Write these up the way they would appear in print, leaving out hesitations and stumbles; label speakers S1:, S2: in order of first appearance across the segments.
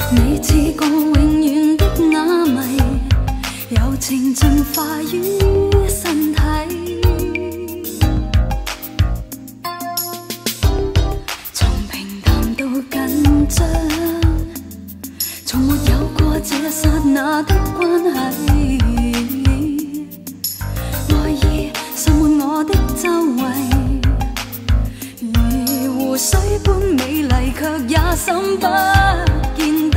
S1: 你似個永遠的啞謎，柔情盡化於身體。從平淡到緊張，從沒有過這剎那的關係。愛意滲滿我的周圍，如湖水般美麗，卻也深不見底。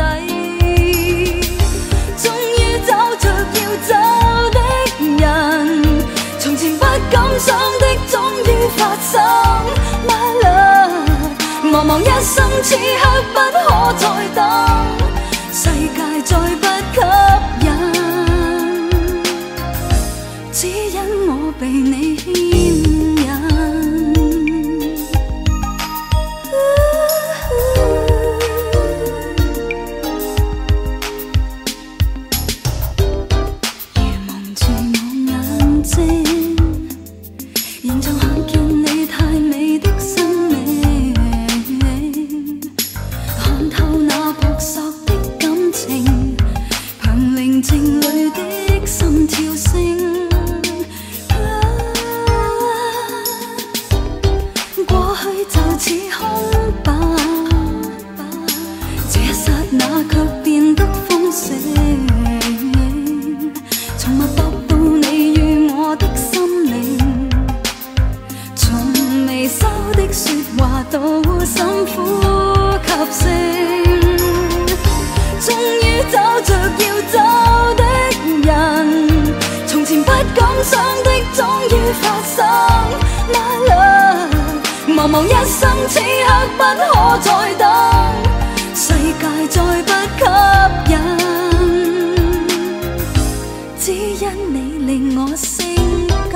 S1: 終於找着要走的人，從前不敢想的終於發生。My love， 茫茫一生此刻不可再等，世界再不吸引，只因我被你牽引。茫茫一生此刻不可再等，世界再不吸引，只因你令我性感。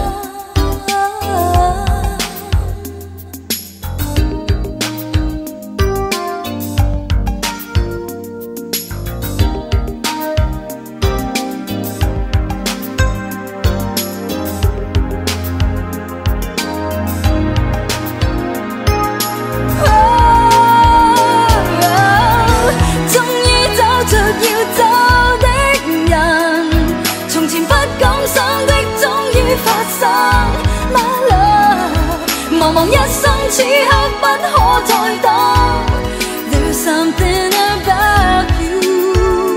S1: 茫茫一生此刻不可再等 ，There's something about you，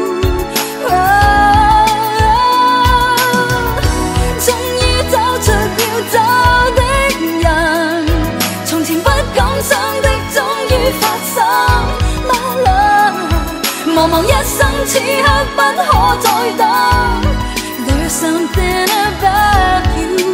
S1: 終於找着要走的人，從前不敢想的終於發生 ，My love， 茫茫一生此刻不可再等 ，There's something about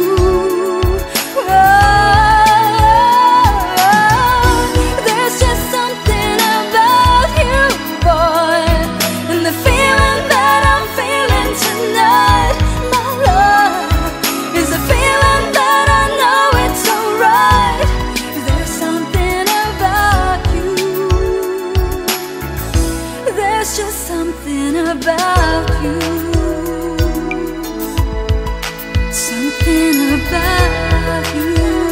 S1: you。Something about you, something about you.